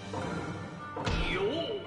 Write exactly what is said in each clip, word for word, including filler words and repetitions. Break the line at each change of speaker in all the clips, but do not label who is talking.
Yo!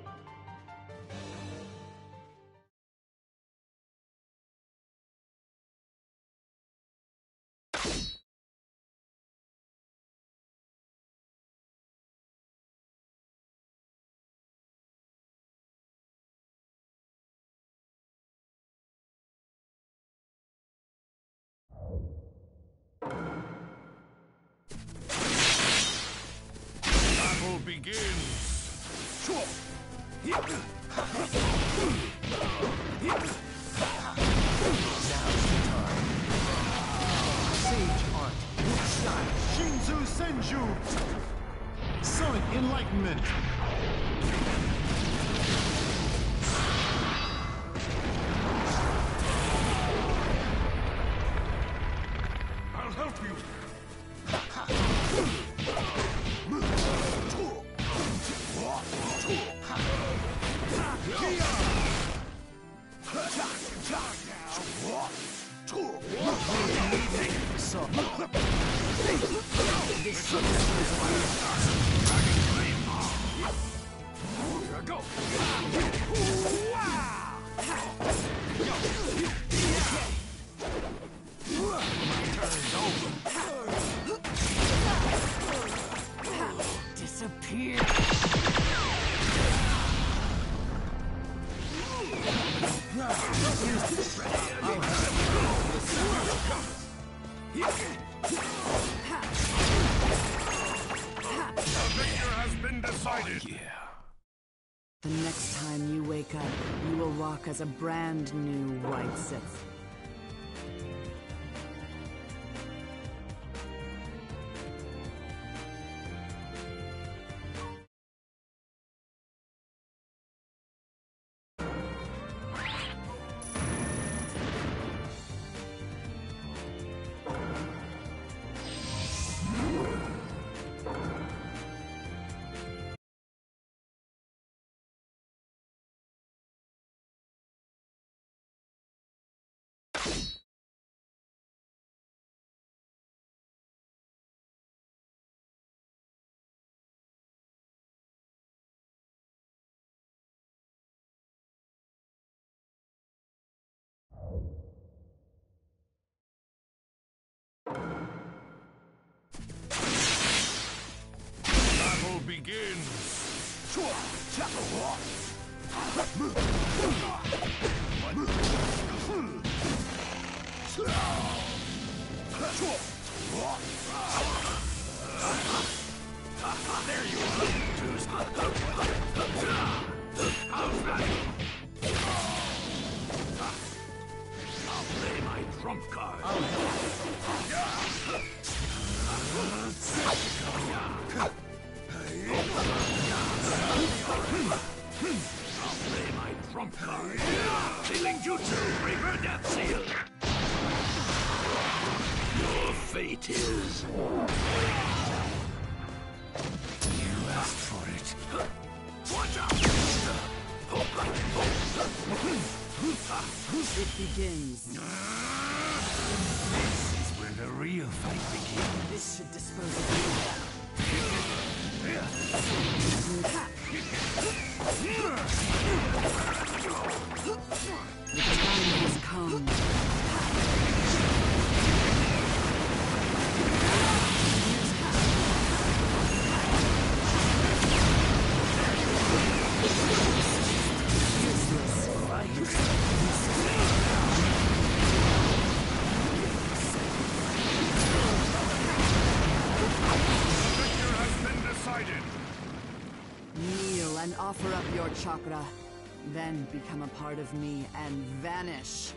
Battle begins! Now's the time. Sage Art, Shine, Shinzu Senju! Sonic Enlightenment! I'll help you! Go!
Disappear.
The victor has been decided! Oh, yeah.
The next time you wake up, you will walk as a brand new White Sith.
Battle begins! There you are! How's that? I'll play my trump card. I'll play my trump card. Sealing Jutsu, Reaper Death Seal. Your fate is... You asked for it. Watch out!
It begins.
This is where the real fight begins.
This should dispose of you. The time has come. Kneel and offer up your chakra. Then become a part of me and vanish.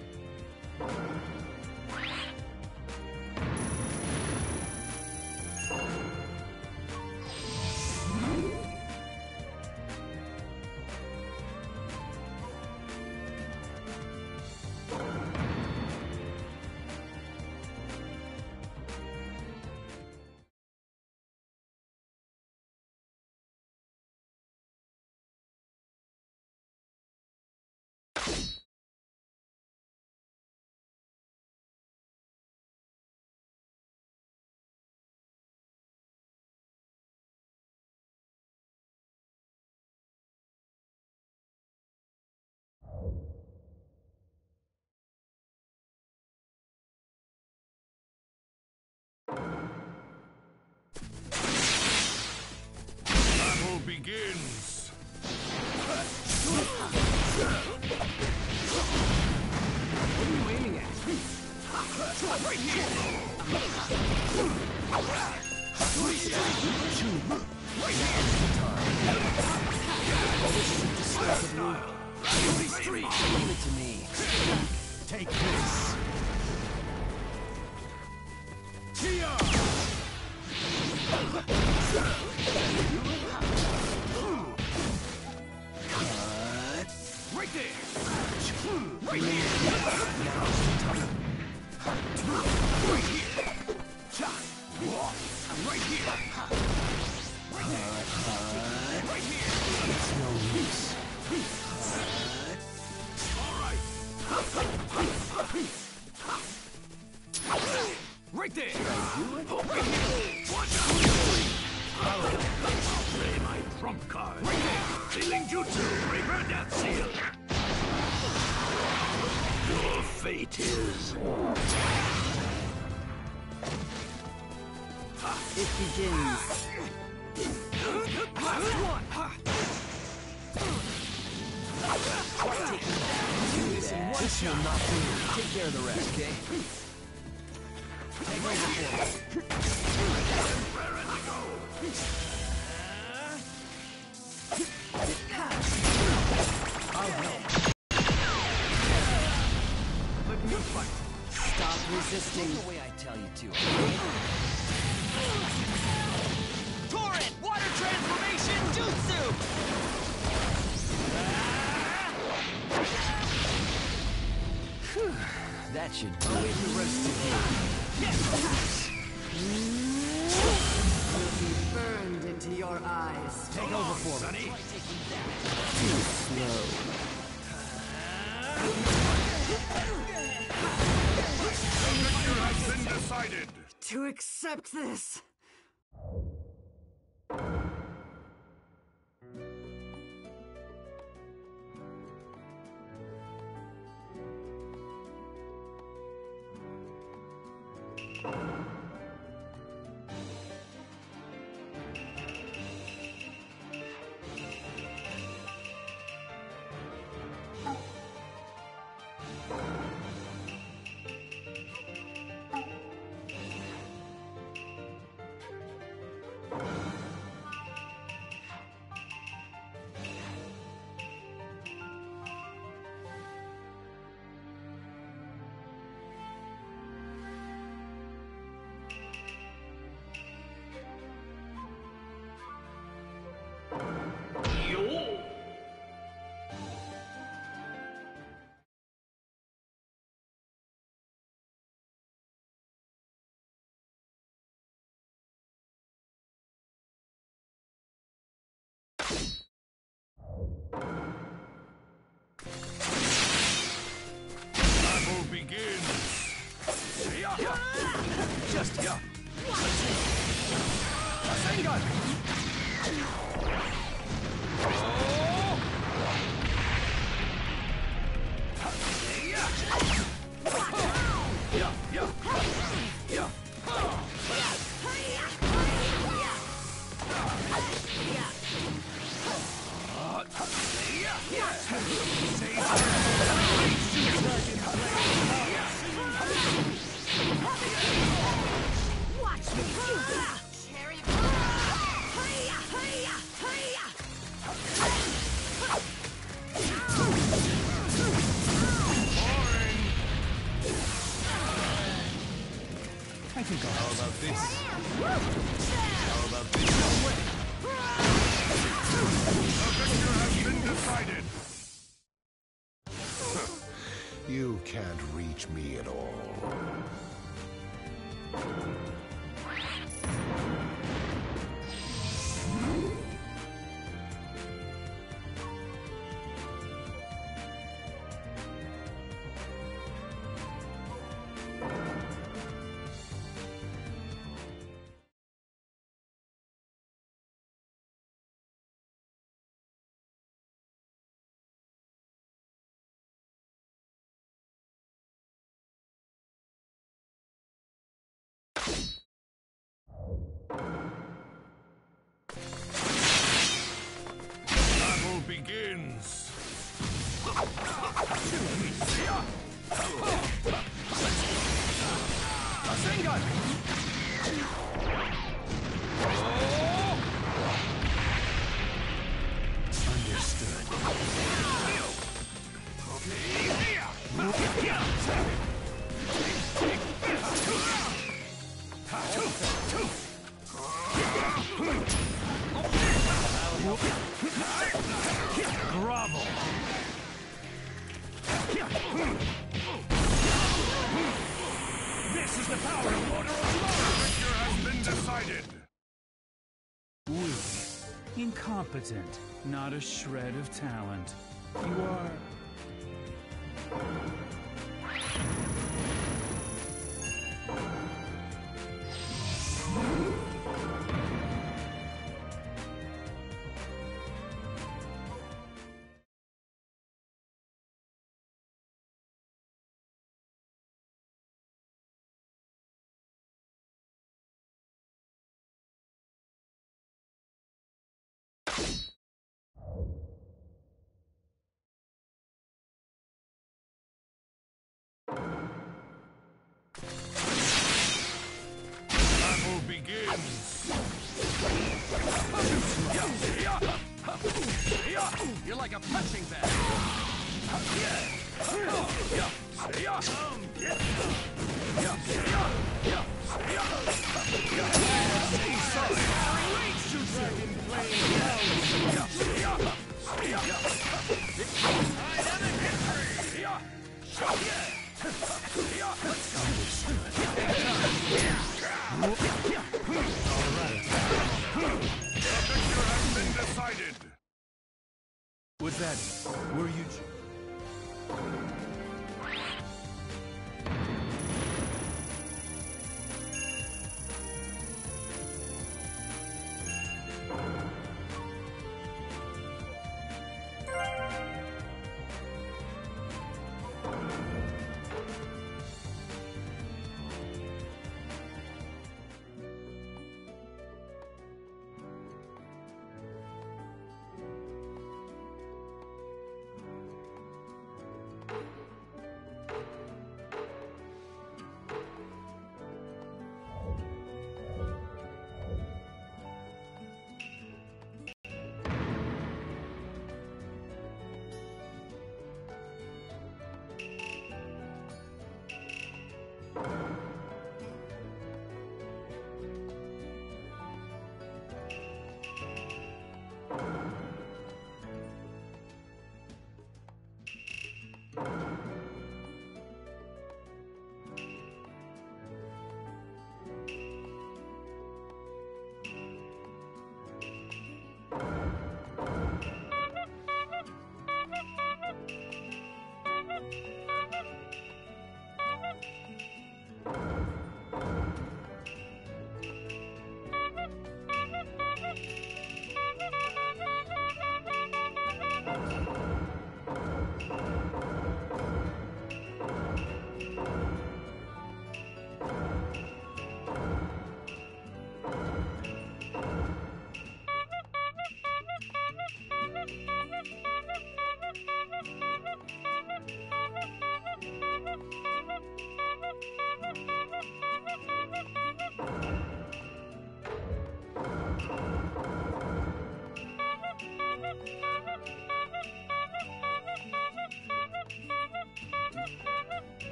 begins.
What are you aiming at?
Right here.
Right here. Give it to me. Take this. Tia!
Right there.
Right here. Now's the time.
Right here. I'm right here. Right there. Right here.
It's no use.
All right. Right there. Right here. Watch out. I'll play my trump card. Right there. Sealing Jutsu. Reaper Death Seal. Your fate is...
It begins.
Last one.
This will not do. Take care of the rest, okay? Take over for me.
Raring to go.
I'll help.
Let me fight.
Stop resisting.
The way I tell you to. Torrent! Water transformation jutsu! Whew, that should do it. The rest of
Will be burned into your eyes.
Take over for me.
Sonny.
Too slow.
The victor has been decided.
To accept this.
Battle begins.
Just yeah. Rasengan!
Yeah, yeah, yeah.
Watch me! Cherry
I think I'll
How about this?
How about this?
The victor has been decided.
You can't reach me at all.
Grovel. This is the power of Order of Tomorrow. Victor has been decided.
Weak, incompetent, not a shred of talent. You are...
Battle begins. You're like a punching bag.
Was that... were you...